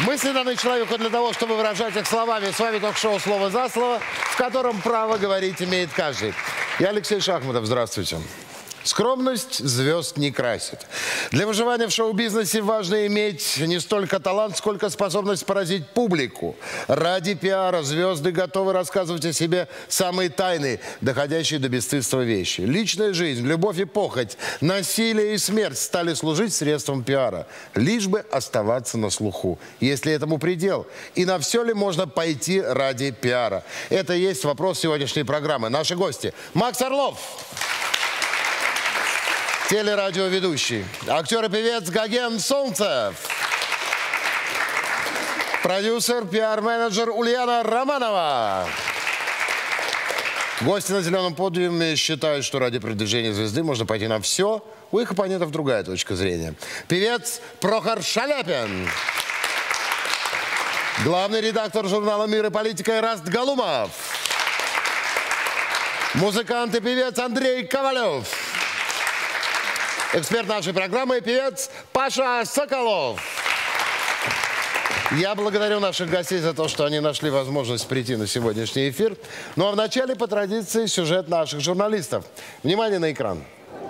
Мысли даны человеку для того, чтобы выражать их словами. С вами ток-шоу «Слово за слово», в котором право говорить имеет каждый. Я Алексей Шахматов. Здравствуйте. Скромность звезд не красит. Для выживания в шоу-бизнесе важно иметь не столько талант, сколько способность поразить публику. Ради пиара звезды готовы рассказывать о себе самые тайные, доходящие до бесстыдства вещи. Личная жизнь, любовь и похоть, насилие и смерть стали служить средством пиара, лишь бы оставаться на слуху. Если этому предел, и на все ли можно пойти ради пиара? Это и есть вопрос сегодняшней программы. Наши гости: Макс Орлов, телерадиоведущий, актер и певец Гоген Солнцев, продюсер, пиар-менеджер Ульяна Романова. Гости на зеленом подиуме считают, что ради продвижения звезды можно пойти на все. У их оппонентов другая точка зрения. Певец Прохор Шаляпин, главный редактор журнала «Мир и политика» Эраст Галумов, музыкант и певец Андрей Ковалев, эксперт нашей программы, певец Паша Соколов. Я благодарю наших гостей за то, что они нашли возможность прийти на сегодняшний эфир. Ну а вначале, по традиции, сюжет наших журналистов. Внимание на экран.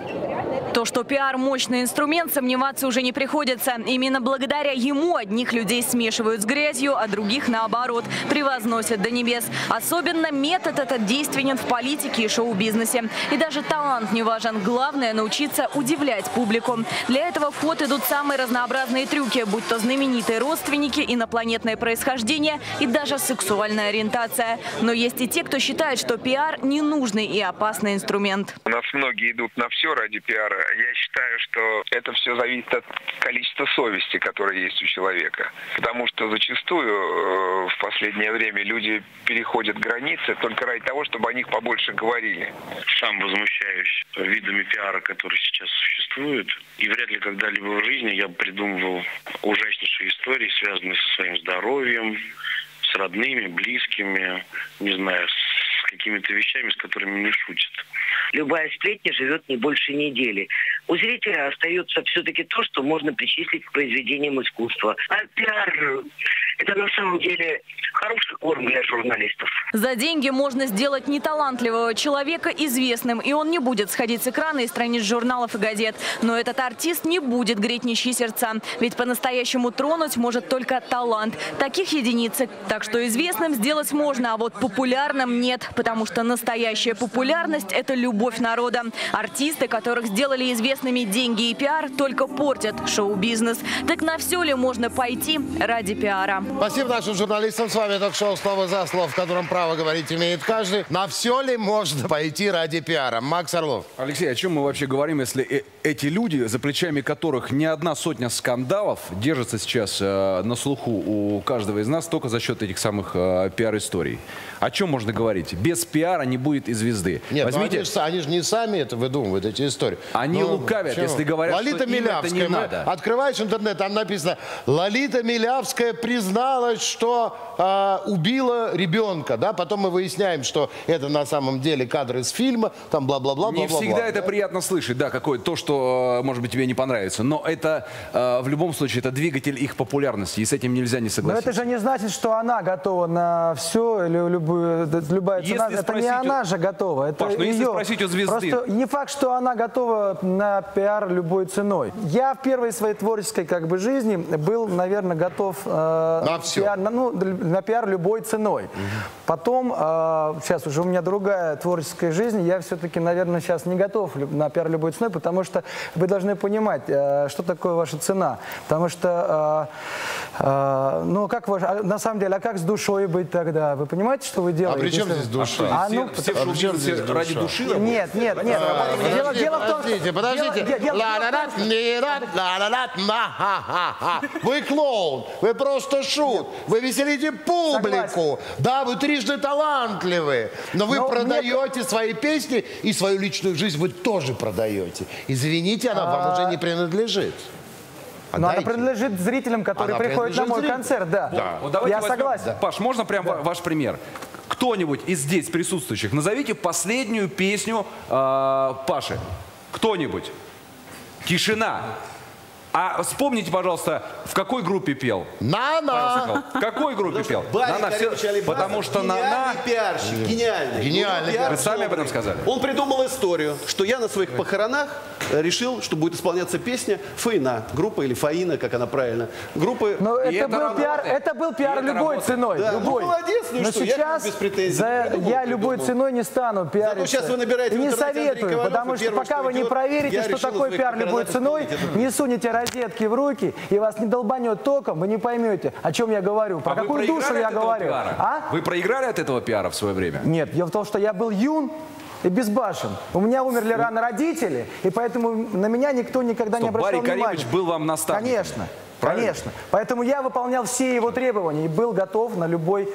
То, что пиар – мощный инструмент, сомневаться уже не приходится. Именно благодаря ему одних людей смешивают с грязью, а других, наоборот, превозносят до небес. Особенно метод этот действенен в политике и шоу-бизнесе. И даже талант не важен. Главное – научиться удивлять публику. Для этого в ход идут самые разнообразные трюки, будь то знаменитые родственники, инопланетное происхождение и даже сексуальная ориентация. Но есть и те, кто считает, что пиар – ненужный и опасный инструмент. У нас многие идут на все ради пиара. Я считаю, что это все зависит от количества совести, которое есть у человека. Потому что зачастую в последнее время люди переходят границы только ради того, чтобы о них побольше говорили. Сам возмущаюсь видами пиара, которые сейчас существуют. И вряд ли когда-либо в жизни я придумывал ужаснейшие истории, связанные со своим здоровьем, с родными, близкими, не знаю, с какими-то вещами, с которыми не шутят. Любая сплетня живет не больше недели. У зрителя остается все-таки то, что можно причислить к произведениям искусства. А пиар – это на самом деле хороший корм для журналистов. За деньги можно сделать неталантливого человека известным, и он не будет сходить с экрана и страниц журналов и газет. Но этот артист не будет греть ничьи сердца, ведь по-настоящему тронуть может только талант. Таких единицы. Так что известным сделать можно, а вот популярным нет, потому что настоящая популярность – это любовь народа. Артисты, которых сделали известными деньги и пиар, только портят шоу-бизнес. Так на все ли можно пойти ради пиара? Спасибо нашим журналистам. С вами ток-шоу «Слово за слово», в котором право говорить имеет каждый. На все ли можно пойти ради пиара? Макс Орлов. Алексей, о чем мы вообще говорим, если эти люди, за плечами которых не одна сотня скандалов, держатся сейчас на слуху у каждого из нас только за счет этих самых пиар-историй? О чем можно говорить? Без пиара не будет и звезды. Нет, возьмите... они же не сами это выдумывают, эти истории. Они лукавят, если говорят, Лолита что им это не надо. Открываешь интернет, там написано: Лолита Милявская призналась, что убила ребенка. Да? Потом мы выясняем, что это на самом деле кадры из фильма, там бла-бла-бла. Не всегда это приятно слышать, да, то, что, может быть, тебе не понравится. Но это, в любом случае, это двигатель их популярности, и с этим нельзя не согласиться. Но это же не значит, что она готова на все, или любая цена. Это не она же готова. Это Паш, но если спросить у звезды... Просто не факт, что она готова на пиар любой ценой. Я в первой своей творческой жизни был, наверное, готов на пиар любой ценой. Потом, сейчас уже у меня другая творческая жизнь, я все-таки, наверное, сейчас не готов на пиар любой ценой, потому что вы должны понимать, что такое ваша цена. Потому что, на самом деле, а как с душой быть тогда? Вы понимаете, что вы делаете? А при чем здесь душа? Все ради души? Нет. Дело в том, что... Подождите. Вы клоун, вы просто шут, вы веселите публику. Да, вы трижды талантливы, но вы продаете свои песни, и свою личную жизнь вы тоже продаете. Извините, она вам уже не принадлежит. Но она принадлежит зрителям, которые приходят на мой концерт, да. Я согласен. Паш, можно прям ваш пример? Кто-нибудь из здесь присутствующих, назовите последнюю песню Паши. Кто-нибудь. Тишина. А вспомните, пожалуйста, в какой группе пел? На-на! В какой группе пел? Барри «На-на» Каримович Алибасов потому что «На-на». гениальный пиарщик, гениальный. Гениальный. Пиар Вы сами об этом добрый. сказали. Он придумал историю, что я на своих похоронах решил, что будет исполняться песня «Фаина». Группа или «Фаина», как она правильно. Группы... Но И это был пиар это любой работает. ценой. Да, любой. ну молодец, ну Но что, я сейчас без претензий. я любой ценой не стану пиариться. сейчас вы набираете И в не интернете Андрей советую, Ковалев, потому и что первое, пока что вы не идет, проверите, я что решил такое своих пиар любой похоронах ценой, исполнить это. не сунете розетки в руки, и вас не долбанет током, вы не поймете, о чем я говорю, про А вы какую душу проиграли я от этого говорю. пиара? А? Вы проиграли от этого пиара в свое время? Нет, дело в том, что я был юн и безбашен. У меня умерли рано родители, и поэтому на меня никто никогда не Стоп, обращал Барри внимания. Каримович был вам наставником. Конечно. Правильно? Конечно. Поэтому я выполнял все его требования и был готов на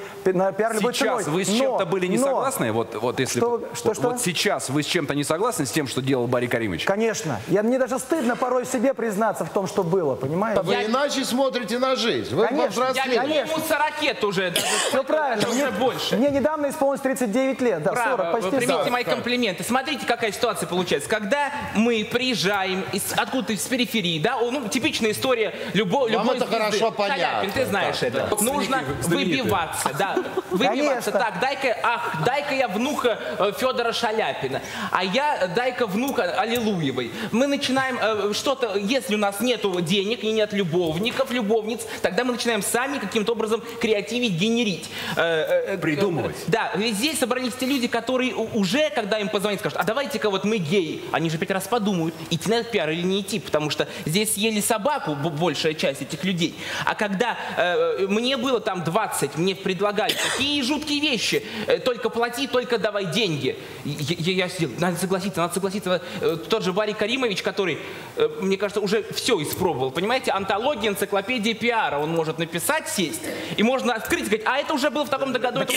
пиар любой ценой. Сейчас вы с чем-то были не согласны? Вот если Что? вот сейчас вы с чем-то не согласны с тем, что делал Барри Каримович? Конечно. Мне даже стыдно порой себе признаться в том, что было, понимаете? Вы иначе смотрите на жизнь. Вы Конечно. повзрослели. Я ему 40 уже. Все правильно. Уже больше. Мне недавно исполнилось 39 лет. Да, 40, Браво, почти вы примите 40. мои комплименты. Смотрите, какая ситуация получается. Когда мы приезжаем откуда-то из периферии, да, типичная история любой это звезды. хорошо понятно. Шаляпин, ты знаешь это. Нужно выбиваться, да. Выбиваться. Конечно. Так, дай-ка я внука Федора Шаляпина, а я дай-ка внука Аллилуевой. Мы начинаем что-то, если у нас нету денег и нет любовников, любовниц, тогда мы начинаем сами каким-то образом креативить, генерить. Придумывать. Да, ведь здесь собрались те люди, которые уже, когда им позвонят, скажут, а давайте-ка вот мы геи. Они же 5 раз подумают, идти на этот пиар или не идти, потому что здесь съели собаку большая часть этих людей. А когда мне было там 20, мне предлагали такие жуткие вещи, только плати, только давай деньги. Я сидел, надо согласиться. Тот же Барри Каримович, который, мне кажется, уже все испробовал, понимаете, антология, энциклопедия пиара, он может написать, сесть, и можно открыть и сказать, а это уже было в таком-то году. Я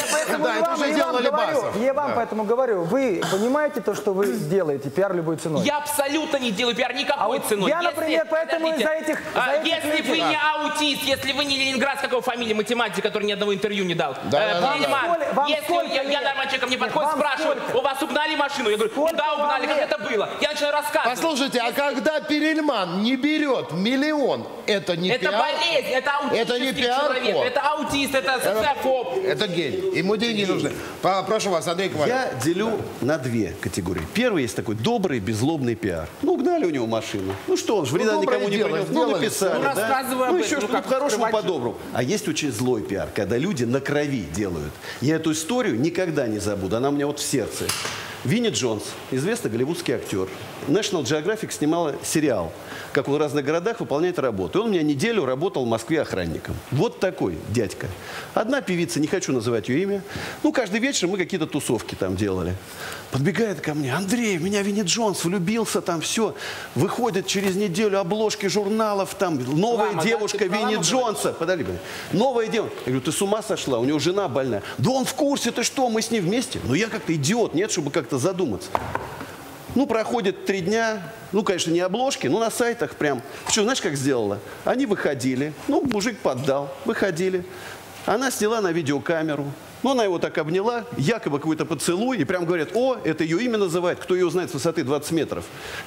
вам поэтому говорю, вы понимаете то, что вы делаете, пиар любой ценой? Я абсолютно не делаю пиар никакой ценой. Я, например, поэтому из-за этих если вы не аутист, если вы не ленинград, какого фамилии математик, который ни одного интервью не дал. Пельман, если я нормальный человек ко мне подходит, спрашивает, у вас угнали машину? Я говорю, ну да, угнали, как это было? Я начинаю рассказывать. Послушайте, а когда Перельман не берет миллион, это не это пиар? болезнь, это Это не аутистический пиар, человек, вот. это аутист, это социофоб. Это гений. Ему деньги нужны. Прошу вас, Андрей Ковалев. Я делю на 2 категории. Первый есть такой добрый, беззлобный пиар. Ну, угнали у него машину. Ну что, он же вреда доброе никому не дело принес. Ну, сделали. написали, Ну, да? рассказывай об Ну, этом, еще ну, что-то как по-хорошему, скрывать. по-доброму. А есть очень злой пиар, когда люди на крови делают. Я эту историю никогда не забуду. Она у меня вот в сердце. Винни Джонс, известный голливудский актер. National Geographic снимала сериал, как он в разных городах выполняет работу. И он у меня неделю работал в Москве охранником. Вот такой дядька. Одна певица, не хочу называть ее имя, ну, каждый вечер мы какие-то тусовки там делали. Подбегает ко мне: Андрей, в меня Винни Джонс влюбился, там все. Выходит через неделю обложки журналов, там новая девушка Винни Джонса. Подожди, новая девушка. Я говорю, ты с ума сошла? У него жена больная. Да он в курсе, ты что, мы с ним вместе? Ну, я как-то идиот, нет, чтобы как-то задуматься. Ну, проходит 3 дня, ну, конечно, не обложки, но на сайтах прям. Что, знаешь, как сделала? Они выходили, ну, мужик поддал, выходили. Она сняла на видеокамеру. Ну, она его так обняла, якобы какой-то поцелуй, и прям говорят, о, это ее имя называет, кто ее знает с высоты 20 метров.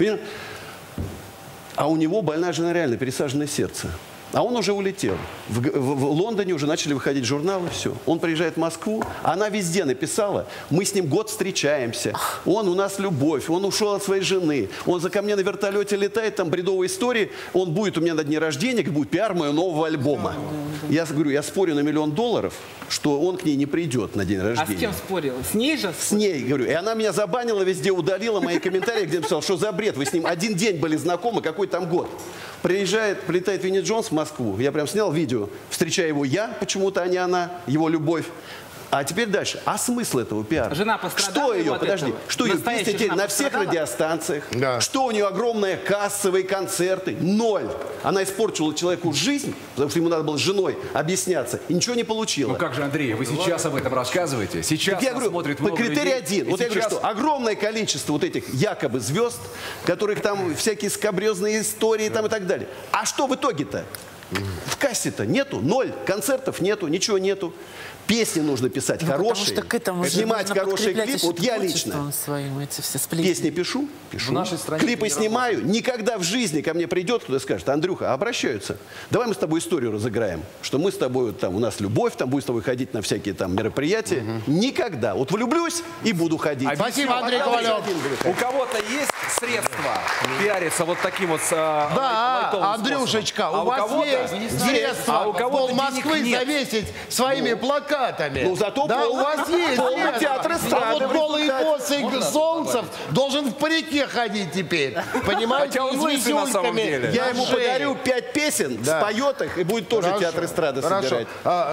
А у него больная жена, реально пересаженное сердце. А он уже улетел. В Лондоне уже начали выходить журналы, все. Он приезжает в Москву, она везде написала, мы с ним год встречаемся, он у нас любовь, он ушел от своей жены, он ко мне на вертолете летает, там бредовые истории, он будет у меня на дне рождения, будет пиар моего нового альбома. Я говорю, я спорю на $1 миллион, что он к ней не придет на день рождения. А с кем спорил? С ней же? С ней, говорю. И она меня забанила, везде удалила мои комментарии, где написала, что за бред, вы с ним 1 день были знакомы, какой там год. Прилетает Винни Джонс в Москву, я прям снял видео, встречаю его я, почему-то, а не она, его любовь. А теперь дальше. А смысл этого пиара? Жена пострадала. Что ее, подожди, этого? что ее Настоящая теперь жена на всех пострадала? радиостанциях? Да. Что у нее огромные кассовые концерты? 0. Она испортила человеку жизнь, потому что ему надо было с женой объясняться, и ничего не получила. Ну как же, Андрей, вы сейчас об этом рассказываете? Сейчас Так я говорю, смотрит по много критерий людей, 1. и Вот я говорю, сейчас- что огромное количество вот этих якобы звезд, которых там всякие скабрезные истории там и так далее. А что в итоге-то? В кассе-то нету, 0, концертов нету, ничего нету. Песни нужно писать хорошие, что к этому снимать хорошие клипы. Вот я лично песни пишу, клипы снимаю. Никогда в жизни ко мне придет кто-то и скажет: Андрюха, обращаются, давай мы с тобой историю разыграем, что мы с тобой, там, у нас любовь, там, будем с тобой ходить на всякие там мероприятия. Никогда. Вот влюблюсь и буду ходить. Спасибо, Андрей Ковалев. У кого-то есть средства пиариться вот таким вот да, Андрюшечка, у вас есть средства пол Москвы завесить своими плакатами. Ну, зато да, у вас есть полный театр эстрады. А вот голый босый Солнцев должен в парике ходить теперь. Понимаете, хотя он лысый на самом деле. Я ему подарю 5 песен, споет их, и будет тоже театр эстрады собирать.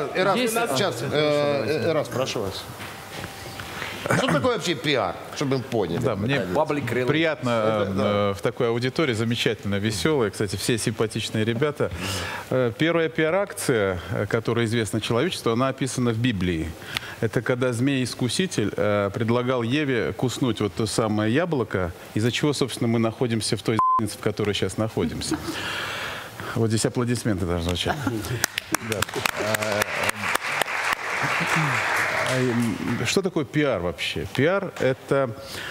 Эрас, прошу вас. Что такое вообще пиар, чтобы мы поняли? Да, мне приятно в такой аудитории, замечательно, веселая. Кстати, все симпатичные ребята. Первая пиар-акция, которая известна человечеству, она описана в Библии. Это когда змей-искуситель предлагал Еве куснуть вот то самое яблоко, из-за чего, собственно, мы находимся в той в которой сейчас находимся. Вот здесь аплодисменты должны звучать. Что такое пиар вообще? Пиар – это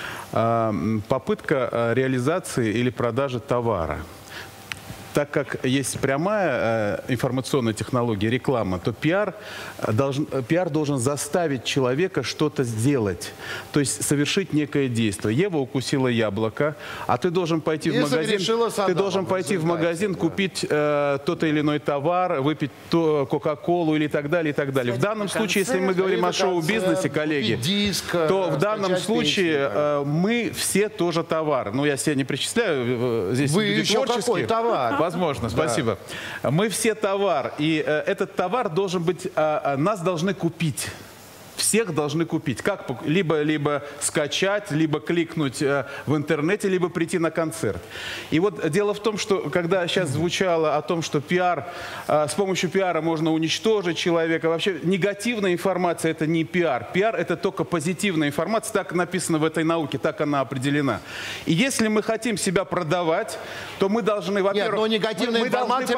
попытка реализации или продажи товара. Так как есть прямая информационная технология, реклама, то пиар должен заставить человека что-то сделать, то есть совершить некое действие. Ева укусила яблоко, а ты должен пойти в магазин, купить тот или иной товар, выпить кока-колу или так далее, и так далее. В данном случае, если мы говорим о шоу-бизнесе, коллеги, то в данном случае мы все тоже товар. Ну, я себя не причисляю, здесь вы еще какой товар? Возможно, спасибо. Да. Мы все товар, и этот товар должен быть, нас должны купить. Всех должны купить. Как? Либо скачать, либо кликнуть в интернете, либо прийти на концерт. И вот дело в том, что когда сейчас звучало о том, что пиар, с помощью пиара можно уничтожить человека, вообще негативная информация – это не пиар. Пиар – это только позитивная информация. Так написано в этой науке, так она определена. И если мы хотим себя продавать, то мы должны, во-первых, мы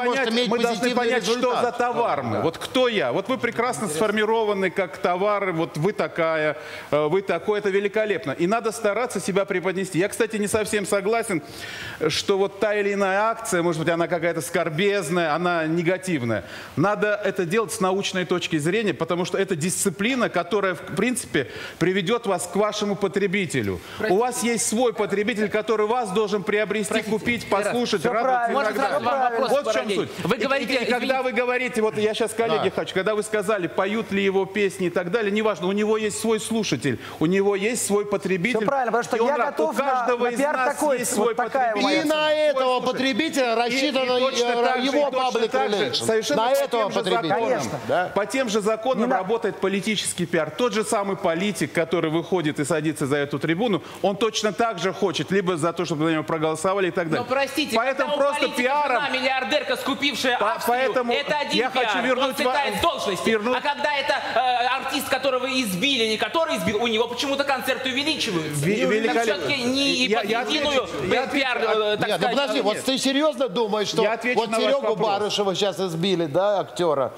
должны понять, что за товар мы. Вот кто я? Вот вы прекрасно сформированы как товар. Вот вы такая, вы такой, это великолепно. И надо стараться себя преподнести. Я, кстати, не совсем согласен, что вот та или иная акция, может быть, она какая-то скорбезная, она негативная. Надо это делать с научной точки зрения, потому что это дисциплина, которая, в принципе, приведет вас к вашему потребителю. У вас есть свой потребитель, который вас должен приобрести, купить, послушать, радоваться и так далее. Вот в чем суть. Вы говорите, когда вы говорите, вот я сейчас коллеге хочу, когда вы сказали, поют ли его песни и так далее, неважно, у него есть свой слушатель, у него есть свой потребитель. Все правильно, потому что я готов на пиар такой, вот такая вот. И на этого потребителя рассчитана его паблик релейшн. На этого потребителя. По тем же законам работает политический пиар. Тот же самый политик, который выходит и садится за эту трибуну, он точно так же хочет, либо за то, чтобы за него проголосовали и так далее. Но простите, поэтому просто пиаром... миллиардерка, скупившая Австрию, это один пиар, он цветает с должности. А когда это артист, которого избили, не который избил, у него почему-то концерты увеличиваются. Все-таки не единую пиар, так сказать. Нет, подожди, вот ты серьезно думаешь, что вот Серегу Барышева сейчас избили, да, актера,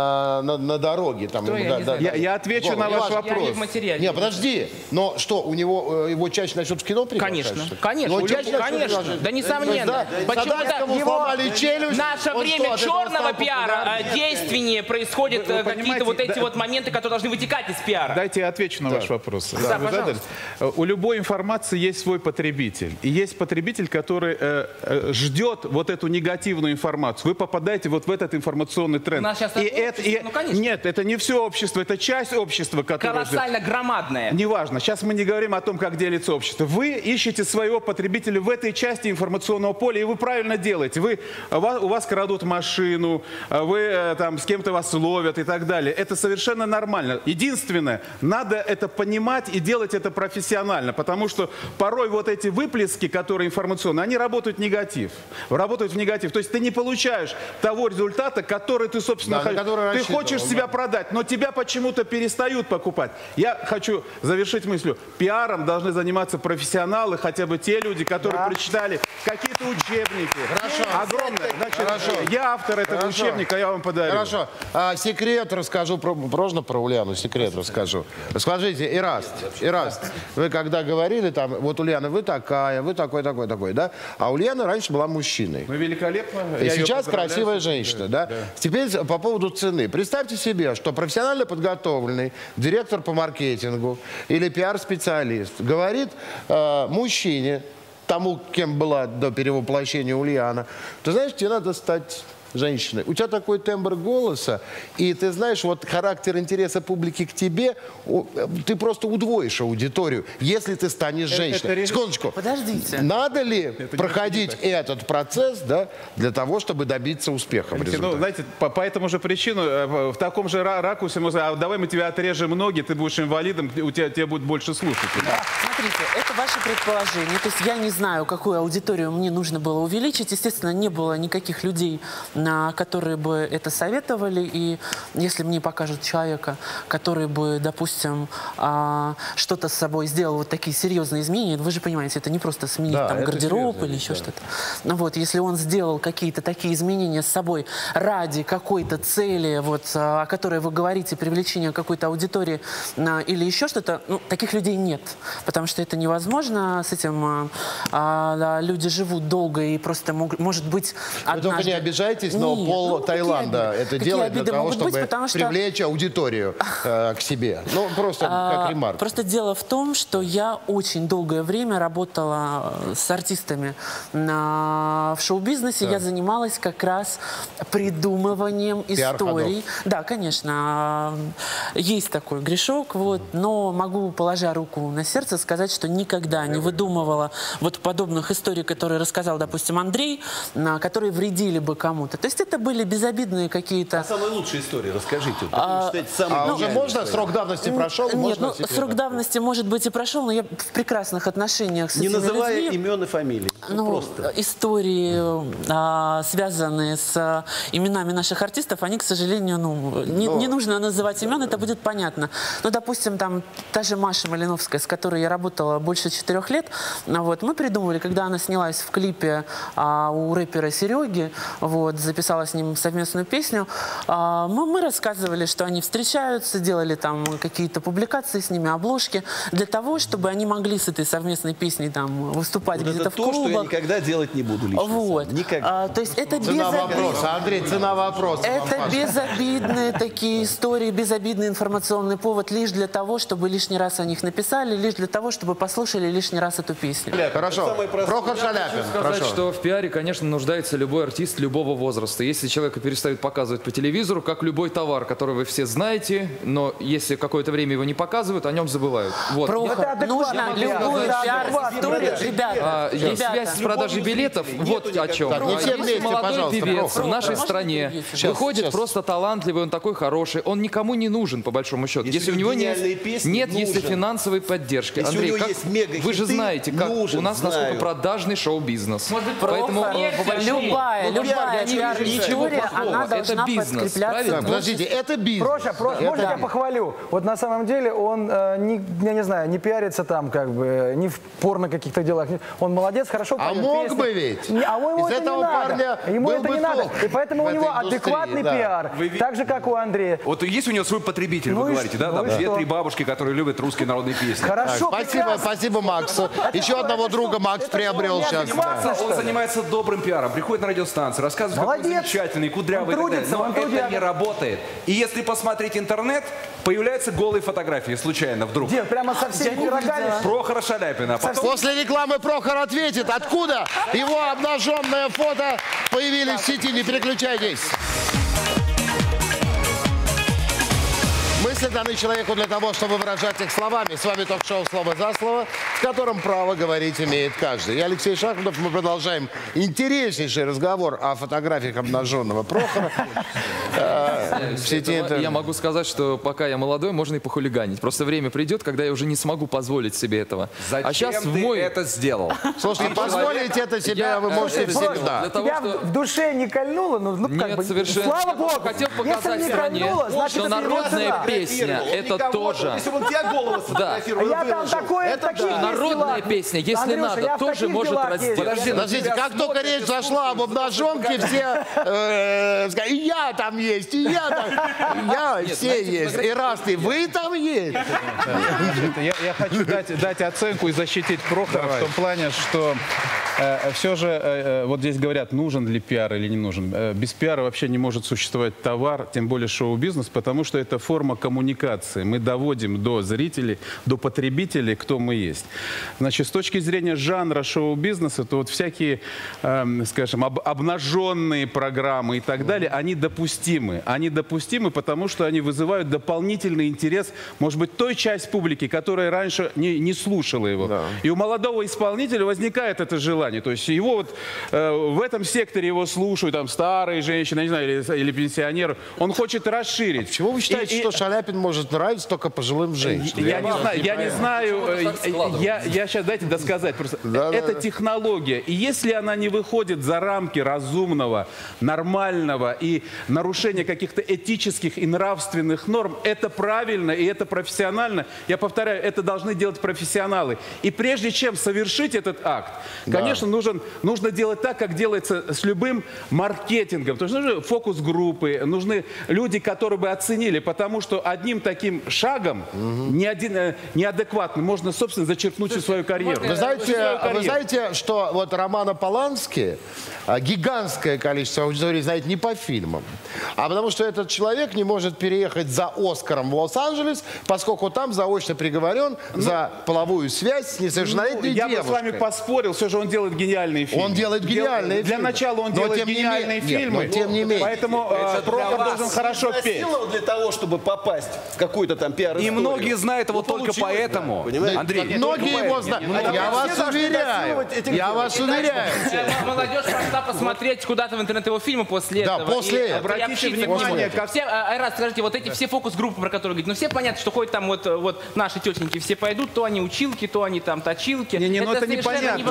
на дороге? Там, я отвечу на ваш вопрос. Нет, подожди, но что, у него его чаще начнут в кино приглашать? Конечно, да несомненно. Почему-то сломали челюсть. В наше время черного пиара действеннее происходят какие-то вот эти вот моменты, которые должны вытекать из пиара. Дайте я отвечу на ваш вопрос. Да, пожалуйста. У любой информации есть свой потребитель. И есть потребитель, который ждет вот эту негативную информацию. Вы попадаете вот в этот информационный тренд. У нас сейчас нет, это не все общество, это часть общества, которая... Колоссально громадная. Неважно. Сейчас мы не говорим о том, как делится общество. Вы ищете своего потребителя в этой части информационного поля, и вы правильно делаете. У вас крадут машину, вы там с кем-то вас ловят и так далее. Это совершенно нормально. единственное, надо это понимать и делать это профессионально, потому что порой вот эти выплески, которые информационные, они работают в негатив. Работают в негатив. То есть ты не получаешь того результата, который ты, собственно, ты хочешь себя продать, но тебя почему-то перестают покупать. Я хочу завершить мыслью. Пиаром должны заниматься профессионалы, хотя бы те люди, которые прочитали какие-то учебники. Хорошо. Огромное. Значит, я автор этого учебника, я вам подарю. Хорошо. Секрет расскажу. Можно про Ульяну секрет расскажу? Скажите, Ираст, вы когда говорили там, вот Ульяна, вы такая, вы такой, да? А Ульяна раньше была мужчиной. Ну, великолепно. И сейчас красивая женщина, да? Теперь по поводу цены. Представьте себе, что профессионально подготовленный директор по маркетингу или пиар-специалист говорит мужчине, тому, кем была до перевоплощения Ульяна, ты знаешь, тебе надо стать женщиной. У тебя такой тембр голоса, и ты знаешь, вот характер интереса публики к тебе, ты просто удвоишь аудиторию, если ты станешь женщиной. Секундочку. Подождите. Надо ли проходить этот процесс, да, для того, чтобы добиться успеха в результате? Ну, знаете, по этому же причину, в таком же ракурсе, давай мы тебя отрежем ноги, ты будешь инвалидом, тебе будет больше слушателей. Да. Смотрите, это ваше предположение. То есть я не знаю, какую аудиторию мне нужно было увеличить. Естественно, не было никаких людей, которые бы это советовали. И если мне покажут человека, который бы, допустим, что-то с собой сделал, вот такие серьезные изменения, вы же понимаете, это не просто сменить там гардероб или еще что-то. Вот, если он сделал какие-то такие изменения с собой ради какой-то цели, вот, о которой вы говорите, привлечения какой-то аудитории или еще что-то, ну, таких людей нет. Потому что это невозможно, с этим люди живут долго и просто может быть однажды... Вы только не обижайтесь, но пол Таиланда это делает для того, чтобы привлечь аудиторию к себе. Ну, просто как ремарк. Просто дело в том, что я очень долгое время работала с артистами в шоу-бизнесе. Я занималась как раз придумыванием историй. Да, конечно, есть такой грешок, вот, но могу, положа руку на сердце, сказать, что никогда не выдумывала вот подобных историй, которые рассказал, допустим, Андрей, которые вредили бы кому-то. То есть это были безобидные какие-то... А самые лучшие истории расскажите. Уже можно? Срок давности прошел? Нет, ну, срок давности, может быть, и прошел, но я в прекрасных отношениях с этими людьми. Не называя имен и фамилий. Ну, истории, связанные с именами наших артистов, они, к сожалению, не нужно называть имен, это будет понятно. Ну, допустим, там та же Маша Малиновская, с которой я работала больше 4 лет, вот, мы придумывали, когда она снялась в клипе у рэпера Сереги, вот, записала с ним совместную песню, мы рассказывали, что они встречаются, делали там какие-то публикации с ними, обложки, для того, чтобы они могли с этой совместной песней там выступать вот где-то в клубах. Это то, что я никогда делать не буду лично. Вот. Никогда. То есть это цена вопроса, Андрей, цена вопроса. Это безобидные такие истории, безобидный информационный повод лишь для того, чтобы лишний раз о них написали, лишь для того, чтобы послушали лишний раз эту песню. Хорошо. Прохор Шаляпин. Сказать, что в пиаре, конечно, нуждается любой артист любого возраста. Если человека перестают показывать по телевизору, как любой товар, который вы все знаете, но если какое-то время его не показывают, о нем забывают. Вот. Нужно любую пиар-историю. Ребята, есть связь с продажей билетов, вот о чем. Если молодой певец в нашей стране выходит просто талантливый, он такой хороший, он никому не нужен, по большому счету. Если у него нет если финансовой поддержки. Андрей, вы же знаете, как у нас насколько продажный шоу-бизнес. Поэтому любая пиар-история, она должна подкрепляться. Подождите, это бизнес. Проша, можно я похвалю? Вот на самом деле он, я не знаю, не пиарится там, как бы, не в порно каких-то делах. Он молодец, хорошо поет мог песни. бы ведь. А ему из это этого не надо. парня Ему это не надо. И поэтому у него индустрии, адекватный пиар. Так же, как у Андрея. Вот есть у него свой потребитель, вы говорите, да? Там 2-3 бабушки, которые любят русские народные песни. Хорошо, спасибо Максу. Еще одного друга Макс приобрел сейчас. Он занимается добрым пиаром, приходит на радиостанцию, рассказывает, какой замечательный, кудрявый и так далее. Но это не работает. И если посмотреть интернет, появляются голые фотографии случайно вдруг. Где? Прямо со всеми пирогами? Прохора Шаляпина. После рекламы Прохор ответит, откуда его обнаженное фото появились в сети. Не переключайтесь. Мысли даны человеку для того, чтобы выражать их словами. С вами ток-шоу «Слово за слово», в котором право говорить имеет каждый. Я Алексей Шахматов. Мы продолжаем интереснейший разговор о фотографиях обнаженного Прохора. Я могу сказать, что пока я молодой, можно и похулиганить. Просто время придет, когда я уже не смогу позволить себе этого. Зачем ты это сделал? Слушайте, позволить это себе вы можете всегда. Тебя в душе не кольнуло? Нет, совершенно. Слава Богу! Хотел показать стране, что народная песня — это тоже... Если он тебя голову сфотографировал, народная песня, если надо, тоже может разделить. Подождите, как только речь зашла об обнаженке, все сказали, и я там есть, и я там, все есть. И раз ты, вы там есть. Я хочу дать оценку и защитить Прохора в том плане, что все же, вот здесь говорят, нужен ли пиар или не нужен. Без пиара вообще не может существовать товар, тем более шоу-бизнес, потому что это форма коммуникации. Мы доводим до зрителей, до потребителей, кто мы есть. Значит, с точки зрения жанра шоу-бизнеса, то вот всякие, скажем, обнаженные программы и так далее, они допустимы. Они допустимы, потому что они вызывают дополнительный интерес, может быть, той части публики, которая раньше не слушала его. Да. И у молодого исполнителя возникает это желание. То есть его вот в этом секторе его слушают, там, старые женщины, не знаю, или пенсионеры. Он хочет расширить. Почему вы считаете, что Шаляпин может нравиться только пожилым женщинам? Я не знаю. Я сейчас, дайте досказать. Просто это технология. И если она не выходит за рамки разумного, нормального и нарушения каких-то этических и нравственных норм, это правильно и это профессионально. Я повторяю, это должны делать профессионалы. И прежде чем совершить этот акт, конечно, нужно делать так, как делается с любым маркетингом. То есть нужны фокус-группы, нужны люди, которые бы оценили, потому что одним таким шагом, неадекватным, можно, собственно, зачеркнуть всю свою карьеру. Вы знаете, что вот Романа Полански гигантское количество аудитории знает не по фильмам, а потому что этот человек не может переехать за Оскаром в Лос-Анджелес, поскольку там заочно приговорен за половую связь с несовершеннолетней девушкой. Я бы с вами поспорил, все же он делает гениальные фильмы. Он делает гениальные фильмы. Для начала он делает гениальные фильмы. Но тем не менее. Поэтому Прохор должен хорошо петь. Для того, чтобы попасть в какой-то там пиар-историю. И многие знают его только поэтому. Андрей, многие его знают. Я вас уверяю. Я вас уверяю. Молодежь пошла посмотреть куда-то в интернет его фильмы после этого. Да, после этого. Обратите внимание, как... Айрат, скажите, вот эти все фокус-группы, про которые говорите, ну все понятно, что хоть там вот наши тетеньки все пойдут, то они училки, то они там точилки. Ну это непонятно.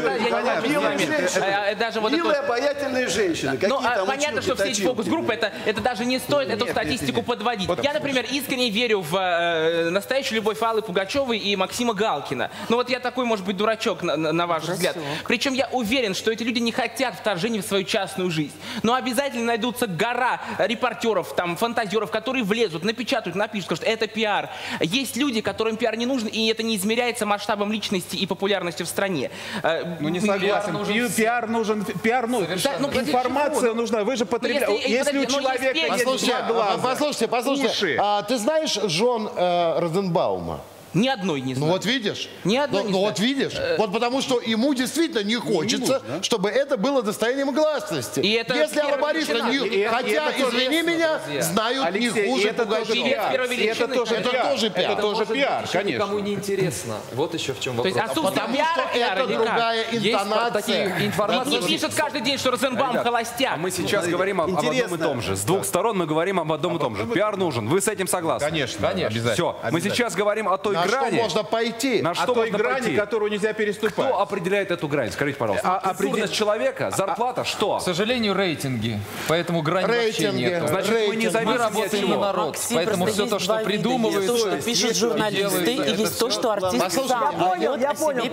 Милые, обаятельные женщины. Ну, понятно, что все эти фокус-группы, это даже не стоит эту статистику подводить. Я, например, искренне верю в настоящую любовь Аллы Пугачевой и Максима Галкина. Ну вот я такой, может быть, дурачок, на ваш взгляд. Причем я уверен, что эти люди не хотят вторжения в свою частную жизнь. Но обязательно найдутся гора репортеров, там, фантазеров, которые влезут, напечатают, напишут, скажут, это пиар. Есть люди, которым пиар не нужен, и это не измеряется масштабом личности и популярности в стране. Ну не согласен. Пиар нужен. Информация нужна. Вы же потребляете. Если у человека есть два глаза. Послушайте. Ты знаешь Джон Розенбаума? Ни одной не знаю. Ну вот видишь? Ни одной не знаю. Вот видишь? Вот потому что ему действительно не хочется, чтобы это было достоянием гласности. Если лабористы, хотя, извини меня, знают не хуже Пугачева. Это тоже пиар. Это тоже пиар, конечно. Никому не интересно. Вот еще в чем вопрос. То есть отсутствие пиара, это другая интонация. Не пишут каждый день, что Розенбаум холостяк. Мы сейчас говорим об одном и том же. С двух сторон мы говорим об одном и том же. Пиар нужен. Вы с этим согласны? Конечно. Все. Мы сейчас говорим о той На что можно пойти? На что той грани, которую нельзя переступать. Кто определяет эту грань? Скажите, пожалуйста. Культурность человека, зарплата, что? К сожалению, рейтинги. Поэтому грани вообще нет. Значит, мы не зависим Мы работаем на народ. Максим, поэтому все то, что придумывают, есть то, что пишут журналисты, и есть то, что артист сам Я понял.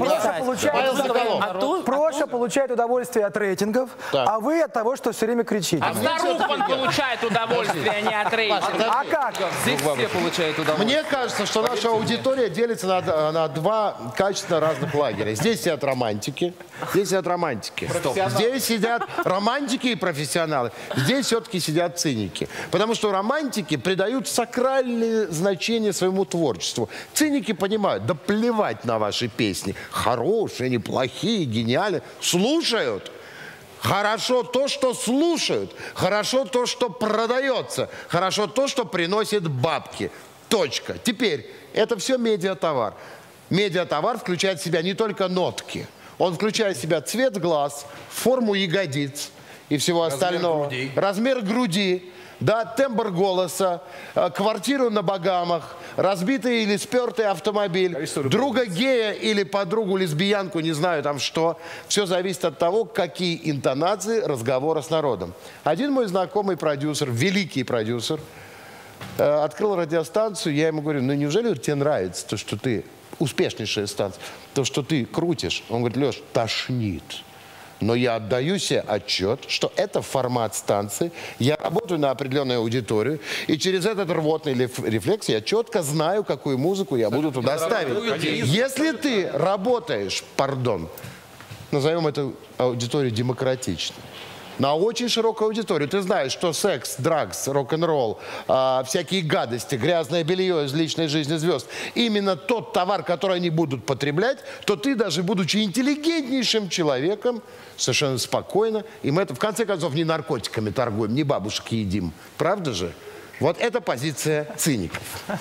Проша получает удовольствие от рейтингов, а вы от того, что все время кричите. А старух он получает удовольствие, а не от рейтинга. А как? Здесь все получают удовольствие. Мне кажется, что наша аудитория делится на два качественно разных лагеря. Здесь сидят романтики, здесь сидят романтики. Здесь сидят романтики и профессионалы. Здесь все-таки сидят циники. Потому что романтики придают сакральное значение своему творчеству. Циники понимают, да плевать на ваши песни. Хорошие, неплохие, гениальные. Слушают. Хорошо то, что слушают. Хорошо то, что продается. Хорошо то, что приносит бабки. Точка. Теперь, это все медиатовар. Медиатовар включает в себя не только нотки. Он включает в себя цвет глаз, форму ягодиц и всего остального. Размер груди. Да, тембр голоса, квартиру на Багамах, разбитый или спертый автомобиль, друга гея или подругу лесбиянку, не знаю там что. Все зависит от того, какие интонации разговора с народом. Один мой знакомый продюсер, великий продюсер, открыл радиостанцию, я ему говорю, ну неужели тебе нравится то, что ты, успешнейшая станция, то, что ты крутишь? Он говорит, Леш, тошнит. Но я отдаю себе отчет, что это формат станции, я работаю на определенную аудиторию, и через этот рвотный рефлекс я четко знаю, какую музыку я буду туда ставить. Если ты работаешь, назовем эту аудиторию демократичной, на очень широкую аудиторию. Ты знаешь, что секс, драгс, рок-н-ролл, всякие гадости, грязное белье из личной жизни звезд, именно тот товар, который они будут потреблять, то ты, даже будучи интеллигентнейшим человеком, совершенно спокойно, и мы это, в конце концов, не наркотиками торгуем, не бабушки едим. Правда же? Вот это позиция циников.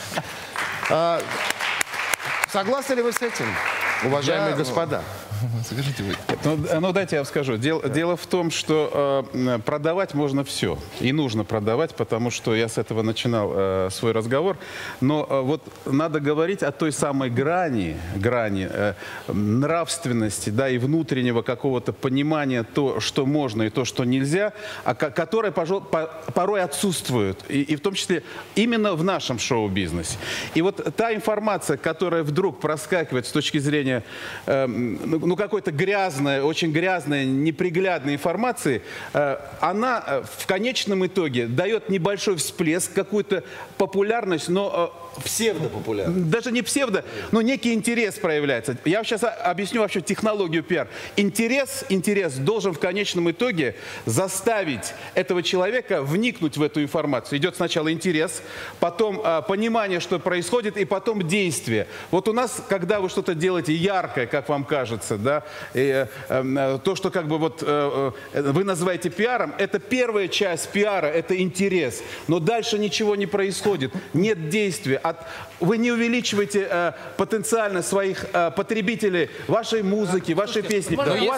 Согласны ли вы с этим, уважаемые господа? Скажите вы. Ну, дайте я вам скажу. Дело в том, что продавать можно все. И нужно продавать, потому что я с этого начинал свой разговор. Но вот надо говорить о той самой грани нравственности, да, и внутреннего какого-то понимания, то, что можно и то, что нельзя, которое порой отсутствует. И в том числе именно в нашем шоу-бизнесе. И вот та информация, которая вдруг проскакивает с точки зрения какой-то грязной, очень грязной, неприглядной информации, она в конечном итоге дает небольшой всплеск, какую-то популярность, но... Псевдопопулярность. Даже не псевдо, но некий интерес проявляется. Я сейчас объясню вообще технологию пиар. Интерес должен в конечном итоге заставить этого человека вникнуть в эту информацию. Идет сначала интерес, потом понимание, что происходит, и потом действие. Вот у нас, когда вы что-то делаете яркое, как вам кажется, да, то, что как бы вот вы называете пиаром, это первая часть пиара, это интерес. Но дальше ничего не происходит, нет действия. Вы не увеличиваете потенциально своих потребителей вашей музыки, вашей песни.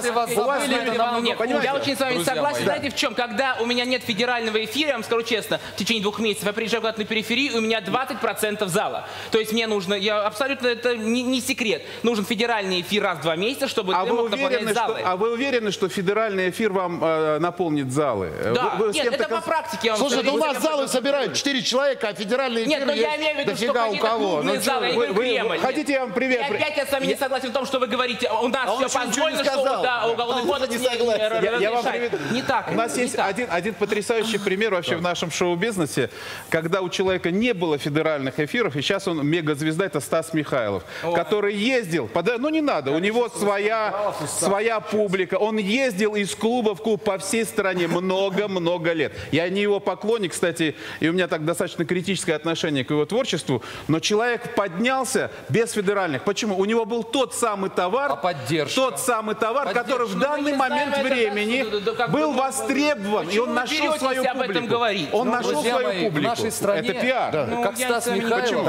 Я очень с вами согласен. Знаете в чем? Когда у меня нет федерального эфира, я вам скажу честно, в течение 2 месяцев я приезжаю куда-то на периферию, и у меня 20% зала. То есть мне нужно, абсолютно это не секрет, нужен федеральный эфир раз в 2 месяца, чтобы ты мог наполнять залы. А вы уверены, что федеральный эфир вам наполнит залы? Да, нет, это по практике. Слушай, у нас залы собирают 4 человека, а федеральный эфир есть дофига у кого. Хотите, я вам привет? И опять я с вами не согласен в том, что вы говорите, у нас все позволено, что уголовный кодекс не разрешает. Не так. У нас есть один потрясающий пример вообще в нашем шоу-бизнесе, когда у человека не было федеральных эфиров, и сейчас он мегазвезда, это Стас Михайлов, который ездил, ну не надо, у него своя публика, он ездил из клуба в клуб по всей стране много-много лет. Я не его поклонник, кстати, и у меня так достаточно критическое отношение к его творчеству, но человек поднялся без федеральных. Почему? У него был тот самый товар, который в данный момент времени был востребован, и он нашел свою публику. Он нашел свою публику. В нашей стране, это пиар. Как Стас Михайлов,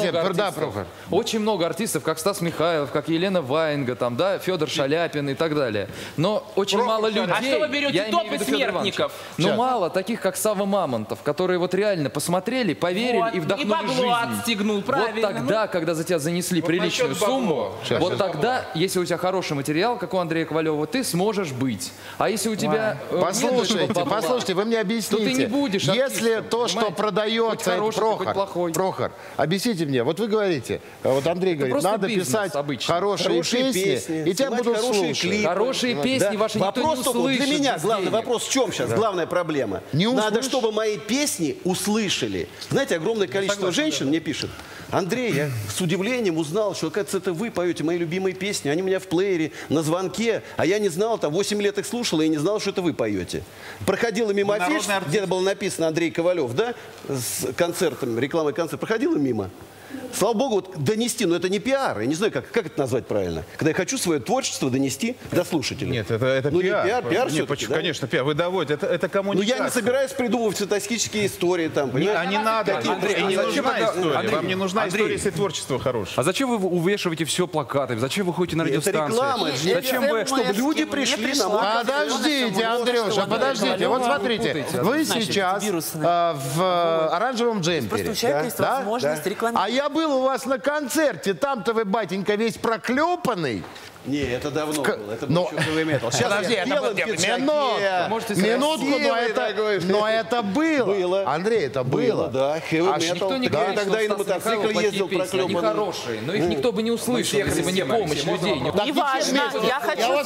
очень много артистов, как Стас Михайлов, как Елена Ваенга, там, да, Федор Шаляпин и так далее. Но очень мало людей. А что вы берете топ из смертников? Ну мало таких, как Сава Мамонтов, которые вот реально посмотрели, поверили и вдохнули жизнь. Отстегнул, правильно. Вот тогда, когда за тебя занесли приличную сумму, тогда, если у тебя хороший материал, как у Андрея Ковалева, ты сможешь быть. А если у тебя... Послушайте, вы мне объясните. То ты не будешь если то, что продается, Прохор, объясните мне, вот вы говорите, вот Андрей говорит, надо писать хорошие песни, и тебя будут слушать. Хорошие песни ваши никто не услышит. Для меня главный вопрос в чем сейчас? Главная проблема. Надо, чтобы мои песни услышали. Знаете, огромное количество женщин мне пишет: Андрей, я с удивлением узнал, что, оказывается, это вы поете мои любимые песни. Они у меня в плеере, на звонке. А я не знал, там 8 лет их слушал, и не знал, что это вы поете. Проходила мимо афиш, где было написано Андрей Ковалев, да, с концертом, рекламой концерта. Проходила мимо. Слава богу, вот донести, но это не пиар. Я не знаю, как это назвать правильно. Когда я хочу свое творчество донести до слушателей. Нет, это ну, пиар. Не пиар, пиар Нет, все-таки, да? Конечно, пиар. Вы доводите. Это коммуникация. Но я не собираюсь придумывать фантастические истории. Там, не надо. Андрей, не нужна история. Андрей, вам не нужна история, если творчество хорошее. А зачем вы увешиваете все плакатами? Зачем вы ходите на радиостанции? Это реклама. Зачем вы... Чтобы люди пришли на мой концерт. Подождите, Андрюша, подождите. Вот смотрите, вы сейчас в оранжевом джемпере. А я был у вас на концерте. Там-то вы, батенька, весь проклепанный. Не, это давно было. Это был чувствовый металл. Сейчас подожди, минутку, но это было. Андрей, это было. Да, никто не говорит, тогда и на мотоцикле ездил проклепанный. Они хорошие, но их никто бы не услышал, если бы не помощь людей. Неважно, я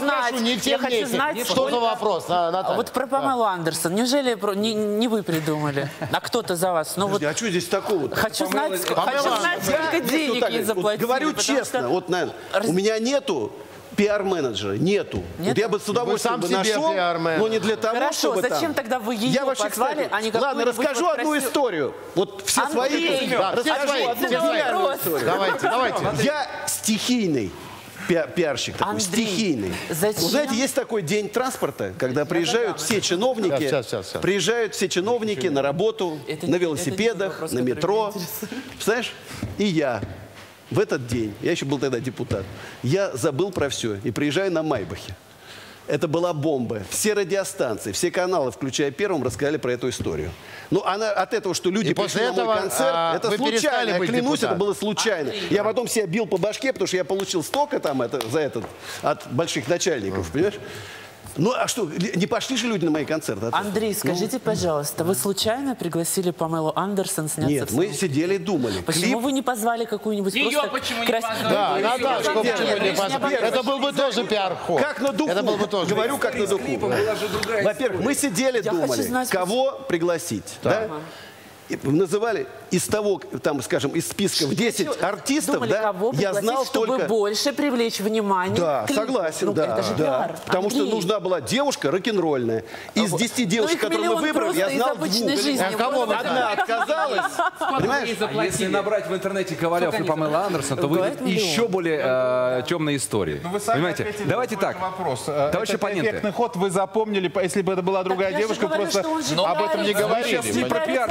хочу знать, что за вопрос, Наталья? Вот про Памелу Андерсон. Неужели не вы придумали, а кто-то за вас? Ну вот. А что здесь такого? Хочу знать, сколько денег ей заплатили. Говорю честно, вот, наверное, у меня нету пиар-менеджера, нету. Вот я бы с удовольствием бы нашел, но не для того, хорошо, чтобы зачем тогда вы ее позвали, а не какую-нибудь... Ладно, расскажу одну историю. Вот все свои... Расскажу одну историю. Давайте. Я стихийный пиарщик такой, стихийный. Зачем? Вы знаете, есть такой день транспорта, когда приезжают все чиновники, приезжают все чиновники на работу, на велосипедах, на метро. Представляешь? И я в этот день, я еще был тогда депутат, я забыл про все и приезжаю на Майбахе. Это была бомба. Все радиостанции, все каналы, включая Первым, рассказали про эту историю. Ну, она от этого, что люди пришли на мой концерт, это случайно. Я клянусь, это было случайно. Я потом себя бил по башке, потому что я получил столько там за этот от больших начальников, понимаешь? Ну, а что, не пошли же люди на мои концерты? Андрей, скажите, пожалуйста, вы случайно пригласили Памелу Андерсон сняться? Нет, мы сидели и думали. Почему вы не позвали какую-нибудь ее просто... почему не позвали? Да, Наташку почему не позвали? Это был бы тоже пиар-ход. Как на духу. Это был бы тоже. Говорю, как на духу. Во-первых, мы сидели, думали, кого пригласить. Да? Называли из того, там, скажем, из списков 10 артистов, думали, да, я знал чтобы только... больше привлечь внимание. Да, согласен, ну, да. Это же пиар. Потому что нужна была девушка рок-н-ролльная. Из 10 девушек, которые мы выбрали, я знал двух. Одна отказалась. Понимаешь? А если набрать в интернете Ковалев и Памела Андерсон, то выйдет еще более темные истории. Понимаете? Давайте так. Товарищи оппоненты. Эффектный ход вы запомнили, если бы это была другая девушка, просто об этом не говорили. Сейчас не про пиар.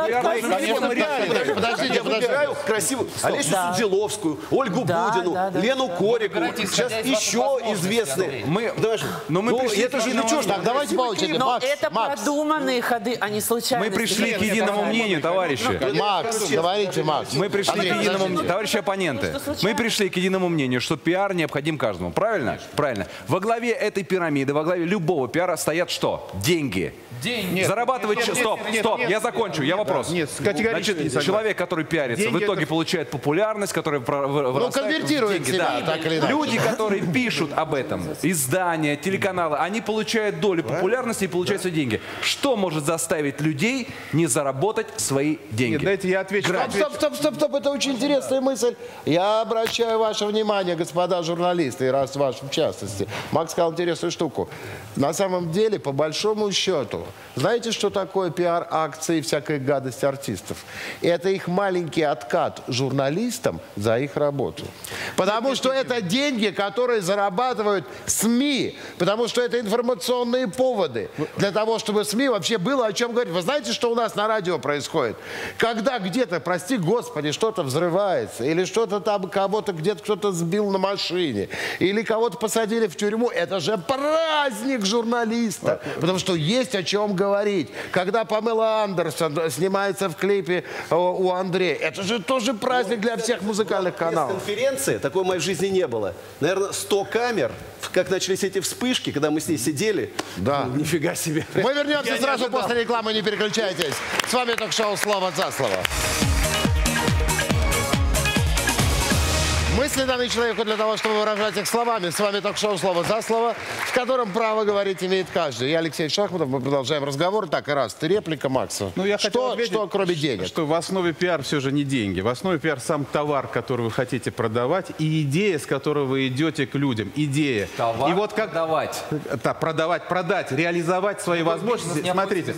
Подождите, я выбираю красивую Олесю Судзиловскую, Ольгу Будину, Лену Корикову. Сейчас еще известные. Но мы пришли... Это же ничего, давайте по очереди. Но это продуманные ходы, а не случайные. Мы пришли к единому мнению, товарищи. Макс, говорите, Макс. Мы пришли к единому мнению. Товарищи оппоненты, мы пришли к единому мнению, что пиар необходим каждому. Правильно? Правильно. Во главе этой пирамиды, во главе любого пиара стоят что? Деньги. Деньги. Зарабатывать... Стоп, я закончу, я вопрос. Нет, категорически не согласен. Человек, который пиарится, в итоге получает популярность, которая вырастает конвертирует в деньги. себя, так или иначе. Люди, которые пишут об этом, издания, телеканалы, они получают долю популярности и получают свои деньги. Что может заставить людей не заработать свои деньги? Нет, дайте я отвечу. Стоп, это очень интересная мысль. Я обращаю ваше внимание, господа журналисты, и раз ваш в частности. Макс сказал интересную штуку. На самом деле, по большому счету, знаете, что такое пиар-акции и всякая гадость артистов? Это их маленький откат журналистам за их работу. Потому что это деньги, которые зарабатывают СМИ. Потому что это информационные поводы. Для того, чтобы СМИ вообще было о чем говорить. Вы знаете, что у нас на радио происходит? Когда где-то, прости господи, что-то взрывается, или что-то там кого-то где-то кто-то сбил на машине, или кого-то посадили в тюрьму, это же праздник журналиста. Потому что есть о чем говорить. Когда Памела Андерсон снимается в клипе у Андрея, это же тоже праздник для всех музыкальных каналов. Конференции такой в моей жизни не было. Наверное, 100 камер, как начались эти вспышки, когда мы с ней сидели. Да. Ну, нифига себе. Мы вернемся сразу после рекламы, не переключайтесь. С вами ток-шоу «Слово за слово». Мысли даны человеку для того, чтобы выражать их словами. С вами ток-шоу «Слово за слово», в котором право говорить имеет каждый. Я Алексей Шахматов, мы продолжаем разговор. Так, раз, ты реплика Макса. Ну, я хотел отметить, что кроме денег? Что в основе пиар все же не деньги. В основе пиар сам товар, который вы хотите продавать, и идея, с которой вы идете к людям. Идея. Товар и вот как продавать. Да, продать, реализовать свои возможности. Смотрите.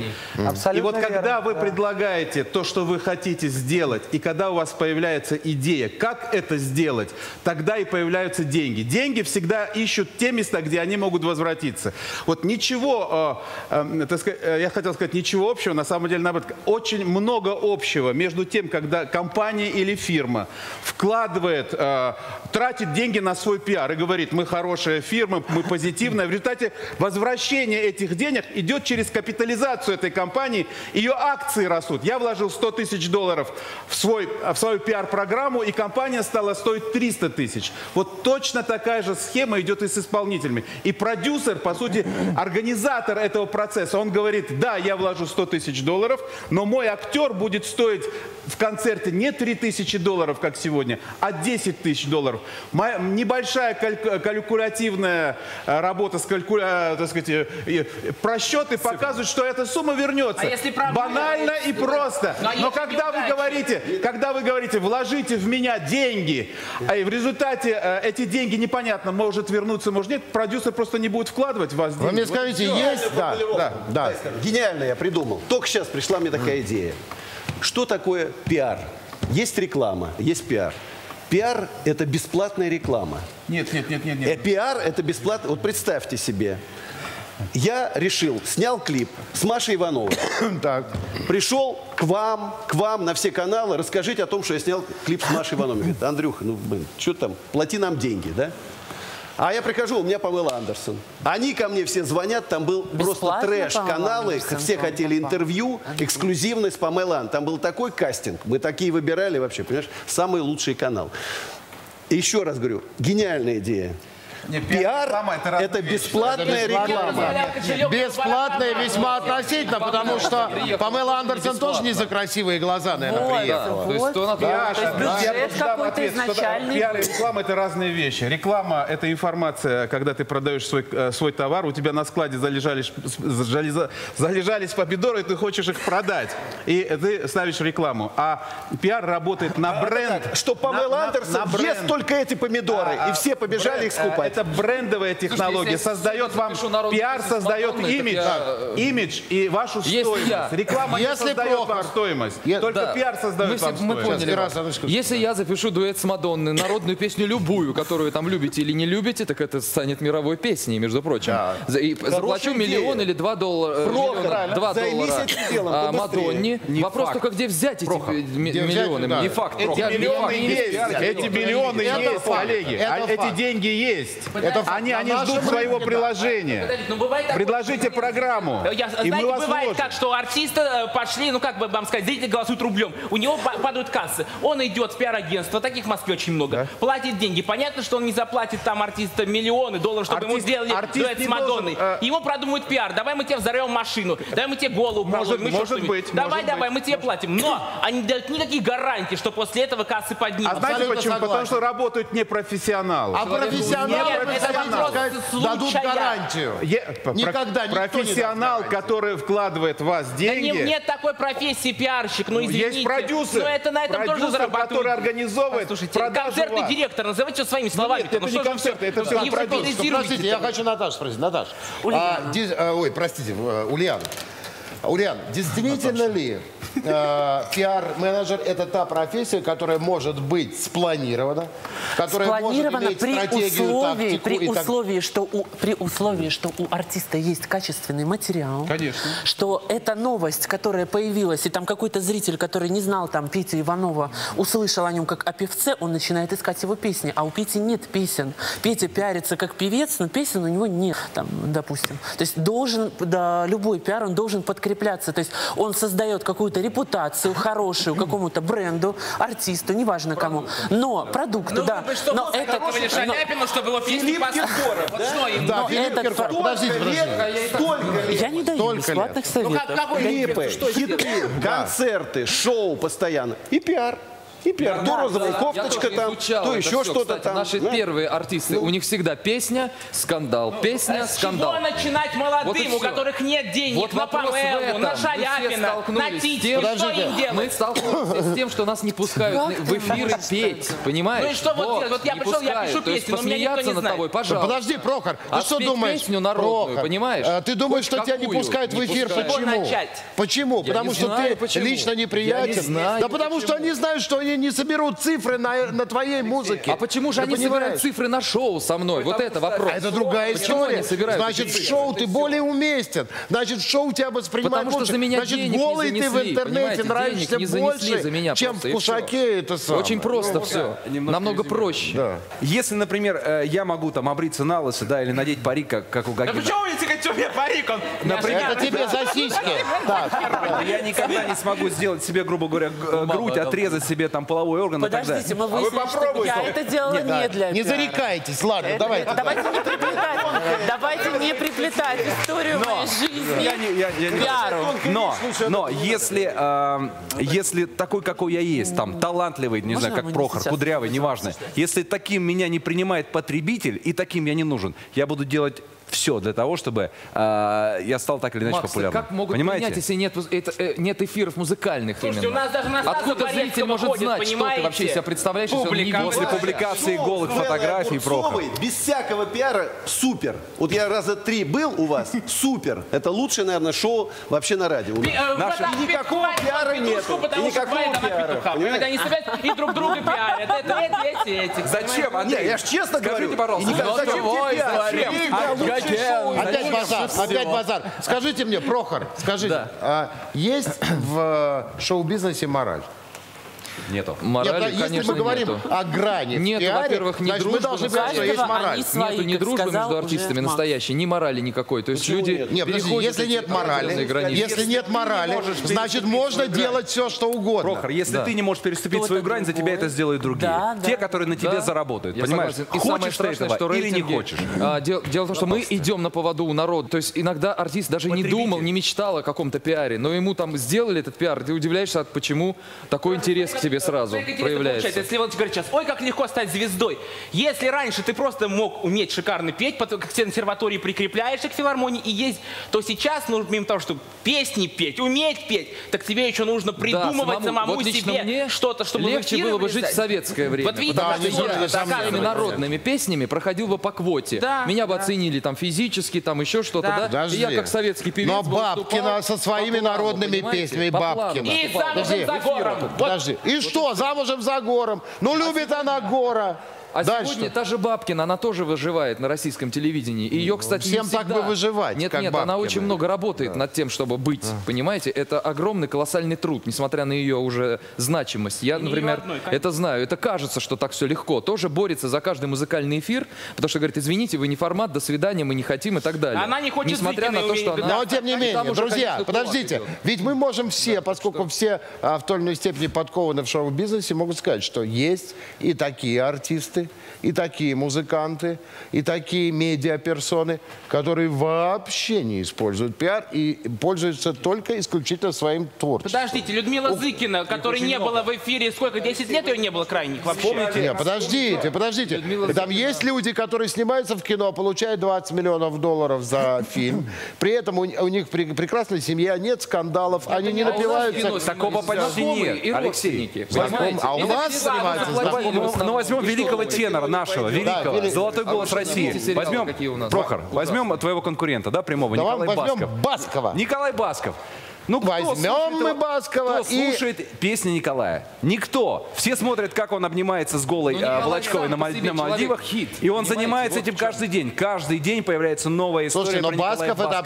И вот когда вы предлагаете то, что вы хотите сделать, и когда у вас появляется идея, как это сделать, тогда и появляются деньги. Деньги всегда ищут те места, где они могут возвратиться. Вот ничего, так сказать, я хотел сказать, ничего общего, на самом деле, наоборот, очень много общего между тем, когда компания или фирма вкладывает, тратит деньги на свой пиар и говорит, мы хорошая фирма, мы позитивная. В результате возвращение этих денег идет через капитализацию этой компании, ее акции растут. Я вложил $100 тысяч в свою пиар-программу, и компания стала стоить 300 тысяч. Вот точно такая же схема идет и с исполнителями. И продюсер, по сути, организатор этого процесса, он говорит, да, я вложу $100 тысяч, но мой актер будет стоить в концерте не $3000, как сегодня, а $10 тысяч. Небольшая калькулятивная работа с так сказать, просчеты показывают, что эта сумма вернется. Банально и просто. Но когда вы говорите, вложите в меня деньги, и в результате эти деньги непонятно, может вернуться, может нет, продюсер просто не будет вкладывать в вас деньги. Вы мне скажите, есть? Да. Гениально я придумал. Только сейчас пришла мне такая идея. Что такое пиар? Есть реклама, есть пиар. Пиар – это бесплатная реклама. Нет. Пиар – это бесплатно. Вот представьте себе. Я решил, снял клип с Машей Ивановой. Так. Пришел к вам на все каналы, расскажите о том, что я снял клип с Машей Ивановой. Говорит, Андрюха, что там, плати нам деньги, да? А я прихожу, у меня Памела Андерсон. Они ко мне все звонят, там был просто трэш. Каналы, все хотели интервью, эксклюзивность Памела Андерсон. Там был такой кастинг, мы такие выбирали вообще, понимаешь, самый лучший канал. И еще раз говорю, гениальная идея. Пиар – это бесплатная реклама. Бесплатная весьма относительно, потому что Памела Андерсон тоже не за красивые глаза, наверное, приехала. Бюджет какой-то изначальный. Пиар и реклама – это разные вещи. Реклама – это информация, когда ты продаешь свой товар, у тебя на складе залежались помидоры, и ты хочешь их продать. И ты ставишь рекламу. А пиар работает на бренд. Что Памела Андерсон ест только эти помидоры, и все побежали их скупать. Это брендовая технология, создает вам, пиар создает имидж и вашу стоимость. Реклама не создает вам стоимость, только пиар создает вам стоимость. Если я запишу дуэт с Мадонной, народную песню любую, которую там любите или не любите, так это станет мировой песней, между прочим. И заплачу $1 или $2 Мадонне. Вопрос только, где взять эти миллионы. Не факт. Эти миллионы есть, коллеги. Эти деньги есть. Они ждут своего приложения. Предложите программу, и мы вас бывает так, что артисты пошли, как бы вам сказать, зрители голосуют рублем, у него падают кассы. Он идет в пиар-агентство, таких в Москве очень много, платит деньги. Понятно, что он не заплатит там артистам миллионы $, чтобы ему сделали дуэт с Мадонной. Ему продумывают пиар. Давай мы тебе взорвем машину, давай мы тебе голову проломим. Может быть. Давай, мы тебе платим. Но они не дают никаких гарантий, что после этого кассы поднимутся. А знаете почему? Потому что работают непрофессионалы. А профессионалы дадут гарантию. Никогда профессионал, который вкладывает в вас деньги. Да нет такой профессии пиарщик, извините. Есть продюсер. Но это на этом тоже зарабатывают. Который организовывает концертный директор, называйте своими словами. Нет, это не концерты, это все продюсер. Простите, я хочу Наташу спросить. Наташ, Ульяна, действительно ли пиар-менеджер – это та профессия, которая может быть спланирована, которая может иметь стратегию, тактику? При условии, что у артиста есть качественный материал. Конечно. Что эта новость, которая появилась, и там какой-то зритель, который не знал там Петю Иванова, услышал о нем как о певце, он начинает искать его песни. А у Пети нет песен. Петя пиарится как певец, но песен у него нет, там, допустим. То есть любой пиар, он должен подкрепляться. То есть он создает какую-то репутацию хорошую какому-то бренду, артисту, неважно кому. Но продукту, да. Но это Шаляпину, чтобы его песни поставили. Я не даю бесплатных советов. Клипы, хиты, концерты, шоу постоянно. И пиар. И пиар. То розовая кофточка там, то еще что-то там. Наши первые артисты, у них всегда песня, скандал, песня, скандал. С чего начинать молодым, у которых нет денег на Памелу, на Шаляпина, на Титьку? Что им делать? Мы сталкиваемся с тем, что нас не пускают в эфиры петь, понимаешь? Ну и что вот делать? Вот я пришел, я пишу песню, но меня никто не знает. Тобой, пожалуйста. Подожди, Прохор, ты что думаешь? Песню народную, понимаешь? Ты думаешь, что тебя не пускают в эфир? Почему? Почему? Потому что ты лично неприятен? Да потому что они знают, что они не соберут цифры на твоей музыке. А почему же они собирают цифры на шоу со мной? Вот это вопрос. Это другая история. Значит, в шоу ты более уместен. Значит, в шоу тебя воспринимают лучше. Значит, голый ты в интернете нравишься больше, чем в Кушаке. Это самое. Очень просто все. Намного проще. Если, например, я могу там обриться на лысо, да, или надеть парик, как у Гагина. Да почему вы говорите, что мне парик? Это тебе за сиськи. Я никогда не смогу сделать себе, грубо говоря, грудь, отрезать себе там половой орган и так далее. Подождите, мы выяснили, что я это делала не для Не зарекайтесь, ладно, давайте. Давайте не приплетать историю моей жизни пиару. Но если такой, какой я есть, там, талантливый, не знаю, как Прохор, кудрявый, неважно, если таким меня не принимает потребитель, и таким я не нужен, я буду делать все для того, чтобы я стал так или иначе популярным. Как могут принять, если нет эфиров музыкальных? Слушайте, именно? у нас даже на Откуда зритель может знать, что ты вообще себя представляешь, если он не видит? После публикации голых фотографий Прохор. Без всякого пиара супер. Вот я раза 3 был у вас, супер. Это лучшее, наверное, шоу вообще на радио. Никакого пиара нет. Никакого пиара. Они себя и друг друга пиарят. Это эти. Зачем? Я ж честно говорю. Скажите, пожалуйста. Зачем Опять базар. Скажите мне, Прохор, скажите, есть в шоу-бизнесе мораль? Нету. Морали, если конечно, мы говорим о грани, нету, во-первых, ни дружбы, мы должны знать, что есть мораль. Нету ни дружбы между артистами настоящей, ни морали никакой. То есть люди если нет морали, значит можно делать все, что угодно. Прохор, если ты не можешь переступить свою грань, за тебя это сделают другие. Те, которые на тебе заработают. Понимаешь? Хочешь ты этого или не хочешь. Дело в том, что мы идем на поводу у народа. То есть иногда артист даже не думал, не мечтал о каком-то пиаре, но ему там сделали этот пиар, ты удивляешься, почему такой интерес к тебе сразу проявляется. Если вот говорит сейчас, ой, как легко стать звездой. Если раньше ты просто мог уметь шикарно петь, к консерватории прикрепляешься к филармонии и есть, то сейчас нужно, помимо того, что песни петь, уметь петь, так тебе еще нужно придумывать самому себе что-то, чтобы легче было бы жить в советское время. Вот видите, я такими народными песнями проходил бы по квоте. Меня бы оценили там физически, там еще что-то, да? И я как советский певец. Но Бабкина со своими народными песнями, Бабкина. И замужем за гором. Подожди. И что, замужем за гором? Ну, любит она гора. А сегодня та же Бабкина, она тоже выживает на российском телевидении. И ее, кстати, всем так бы выживать, Нет, как Бабкина. Она очень много работает над тем, чтобы быть, понимаете? Это огромный, колоссальный труд, несмотря на ее уже значимость. Я, например, это знаю. Это кажется, что так все легко. Тоже борется за каждый музыкальный эфир, потому что говорит, извините, вы не формат, до свидания, мы не хотим и так далее. Она не хочет несмотря на то, что она... Но, тем не менее, друзья, подождите. Ведь мы можем все, поскольку все в той или иной степени подкованы в шоу-бизнесе, могут сказать, что есть и такие артисты, и такие музыканты, и такие медиаперсоны, которые вообще не используют пиар и пользуются только исключительно своим творчеством. Подождите, Людмила Зыкина, которой не было в эфире, сколько, 10 лет ее не было крайних вообще? Нет, подождите. Там есть люди, которые снимаются в кино, получают $20 миллионов за фильм. При этом у них прекрасная семья, нет скандалов, они не напиваются. Такого почти нет, Алексей. А у нас снимаются знакомые. Ну, возьмем великого тенора нашего, великого, золотой голос России. Возьмем, Прохор, возьмем твоего конкурента, да, прямого, Николай Басков. Возьмем Баскова. Николай Басков. Ну, возьмем мы Баскова. Кто слушает песни Николая? Никто. Все смотрят, как он обнимается с голой Волочковой на Мальдивах. И он занимается этим каждый день. Каждый день появляется новая история. Слушайте, но Басков это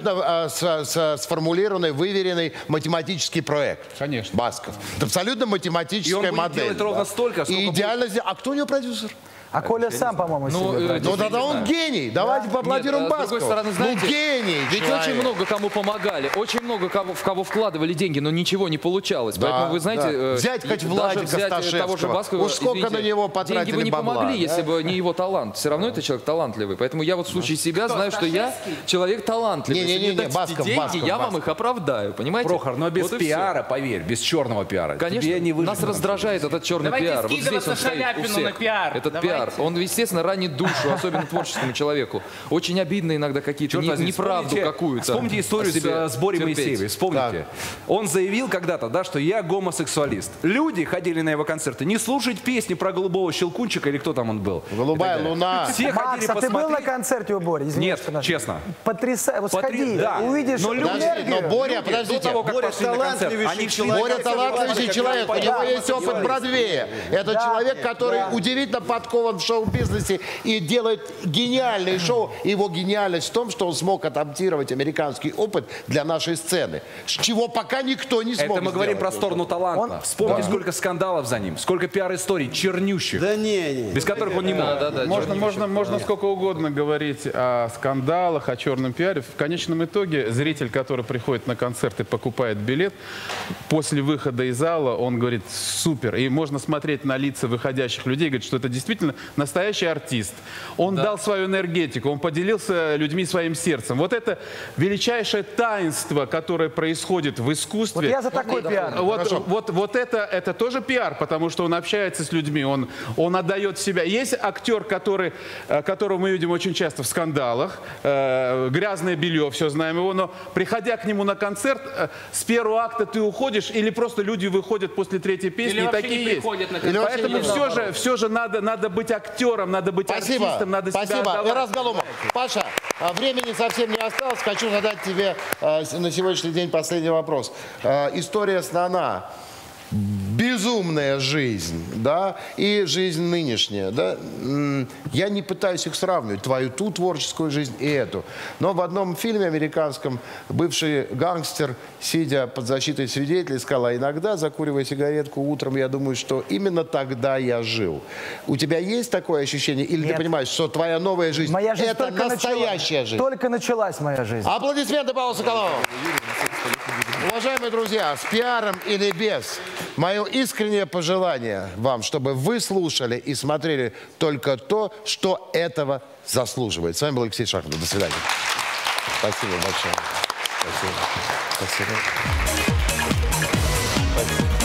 абсолютно сформулированный, выверенный математический проект. Конечно. Басков. Это абсолютно математическая модель. И он будет делать ровно столько, сколько идеально. А кто у него продюсер? А Коля сам, по-моему, Ну тогда он гений. Давайте поаплодируем Баскову. С другой стороны, знаете, гений ведь человек. очень много кому помогали, очень много в кого вкладывали деньги, но ничего не получалось. Да, поэтому, вы знаете, взять хоть Владика Сташевского, того же Баскова, уж сколько на него потратили деньги бы не бабла, помогли, да? если бы не его талант. Все равно это человек талантливый. Поэтому я вот в случае себя знаю, что я человек талантливый. Если мне дадите деньги, я вам их оправдаю, понимаете? Прохор, но без Вот пиара, поверь, без черного пиара. Конечно, тебе не нас раздражает этот черный Давайте пиар. Вот здесь он скидываться стоит у Шаляпину всех. на пиар. Этот Давайте. пиар, он, естественно, ранит душу, особенно творческому человеку. Очень обидно иногда какие-то неправду какую-то. Вспомните историю с Борей Моисеевой. Вспомните. Он заявил когда-то, да, что я гомосексуалист. Люди ходили на его концерты не слушать песни про голубого щелкунчика или кто там он был. Голубая луна. Макс, Все ходили а ты был на посмотреть. концерте у Бори? Нет, честно. Потрясающе. Вот сходи, Да. увидишь Но люди- энергию. Но Боря, До подождите. того, как Боря пошли на концерт, талантливейший они шли Боря талантливый человек, у него есть опыт Бродвея. Это человек, который удивительно подкован в шоу-бизнесе и делает гениальные шоу. И его гениальность в том, что он смог адаптировать американский опыт для нашей сцены. Чего пока никто не смог Это мы говорим про сделать. сторону таланта. Вспомните, сколько скандалов за ним, сколько пиар-историй чернющих, Да не. без которых он не мог. Можно сколько угодно говорить о скандалах, о черном пиаре. В конечном итоге зритель, который приходит на концерт и покупает билет, после выхода из зала он говорит: супер. И можно смотреть на лица выходящих людей, говорит, что это действительно настоящий артист. Он дал свою энергетику, он поделился людьми своим сердцем. Вот это величайшее таинство, которое происходит в искусстве. Вот я за такой пиар. Вот это тоже пиар, потому что он общается с людьми, он отдает себя. Есть актер, которого мы видим очень часто в скандалах, грязное белье, все знаем его, но приходя к нему на концерт, с первого акта ты уходишь, или просто люди выходят после третьей песни, Или и вообще такие не есть. приходят на Или концерт. Поэтому все же надо быть актером, надо быть артистом, надо себя Спасибо. отдавать. Эрас Галумов. Паша, времени совсем не осталось. Хочу задать тебе на сегодняшний день последний вопрос. История с Нана. Безумная жизнь, да, и жизнь нынешняя, да. Я не пытаюсь их сравнивать, твою ту творческую жизнь и эту. Но в одном фильме американском бывший гангстер, сидя под защитой свидетелей, сказал: а иногда, закуривая сигаретку утром, я думаю, что именно тогда я жил. У тебя есть такое ощущение? Или ты понимаешь, что твоя новая жизнь, Моя жизнь это настоящая жизнь? Только началась моя жизнь. Аплодисменты Павлу Соколову. Уважаемые друзья, с пиаром или без, мое искреннее пожелание вам, чтобы вы слушали и смотрели только то, что этого заслуживает. С вами был Алексей Шахматов. До свидания. Спасибо большое. Спасибо. Спасибо.